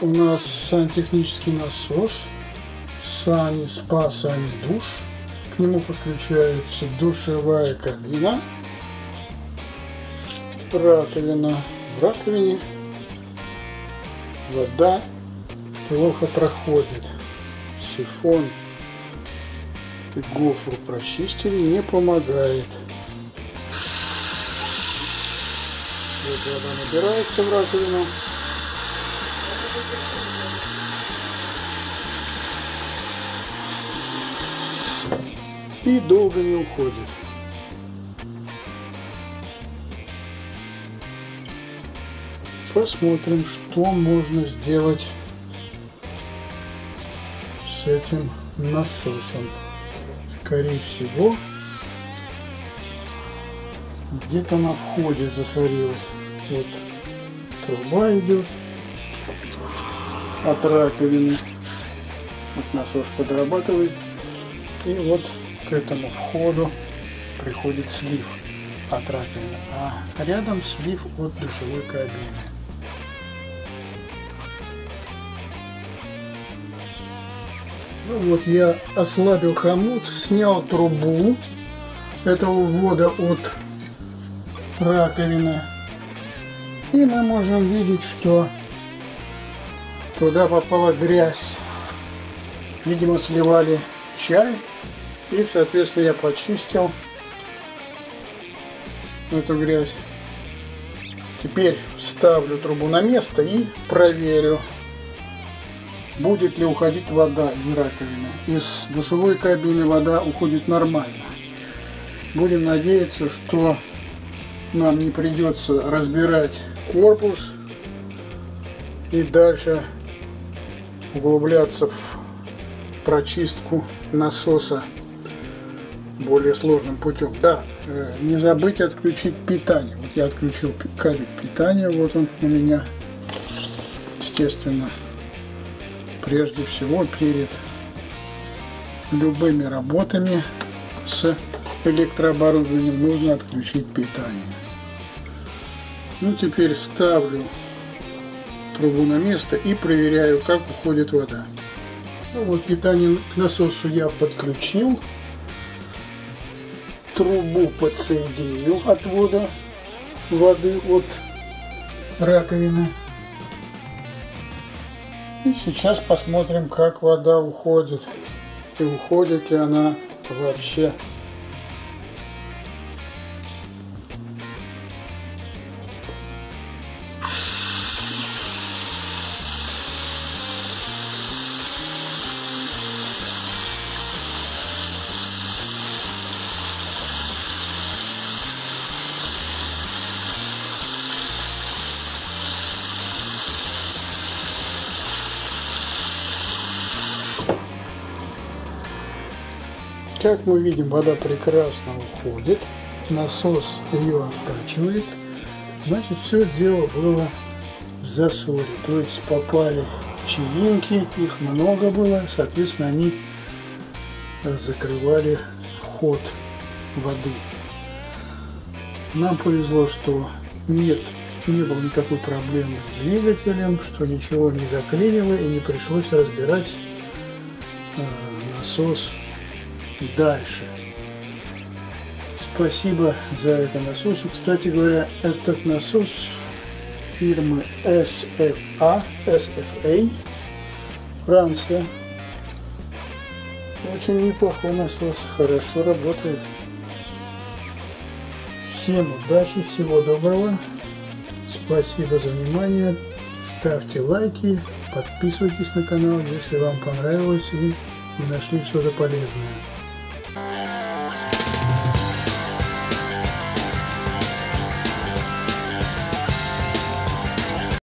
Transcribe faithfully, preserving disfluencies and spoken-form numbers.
у нас сантехнический насос Сани Спа, Сани Душ. К нему подключается душевая кабина, раковина. В раковине вода плохо проходит. Сифон и гофру прочистили, не помогает. Вот вода набирается в раковину. И долго не уходит. Посмотрим, что можно сделать с этим насосом. Скорее всего, где-то на входе засорилась. Вот труба идет от раковины. Вот насос подрабатывает. И вот к этому входу приходит слив от раковины. А рядом слив от душевой кабины. Ну вот я ослабил хомут, снял трубу этого ввода от раковины. И мы можем видеть, что туда попала грязь. Видимо, сливали чай. И, соответственно, я почистил эту грязь. Теперь вставлю трубу на место и проверю, будет ли уходить вода из раковины. Из душевой кабины вода уходит нормально. Будем надеяться, что нам не придется разбирать корпус и дальше углубляться в прочистку насоса более сложным путем. Да, не забыть отключить питание. Вот я отключил кабель питания, вот он у меня. Естественно, прежде всего перед любыми работами с электрооборудованием нужно отключить питание. Ну, теперь ставлю трубу на место и проверяю, как уходит вода. Ну вот, питание к насосу я подключил. Трубу подсоединил отвода воды от раковины. И сейчас посмотрим, как вода уходит. И уходит ли она вообще. Как мы видим, вода прекрасно уходит, насос ее откачивает, значит, все дело было в засоре, то есть попали чаинки, их много было, соответственно, они закрывали вход воды. Нам повезло, что нет, не было никакой проблемы с двигателем, что ничего не заклинило и не пришлось разбирать э, насос дальше. Спасибо за это насос. Кстати говоря, этот насос фирмы эс эф а, эс эф эй, Франция. Очень неплохой насос, хорошо работает. Всем удачи, всего доброго. Спасибо за внимание. Ставьте лайки, подписывайтесь на канал, если вам понравилось и вы нашли что-то полезное.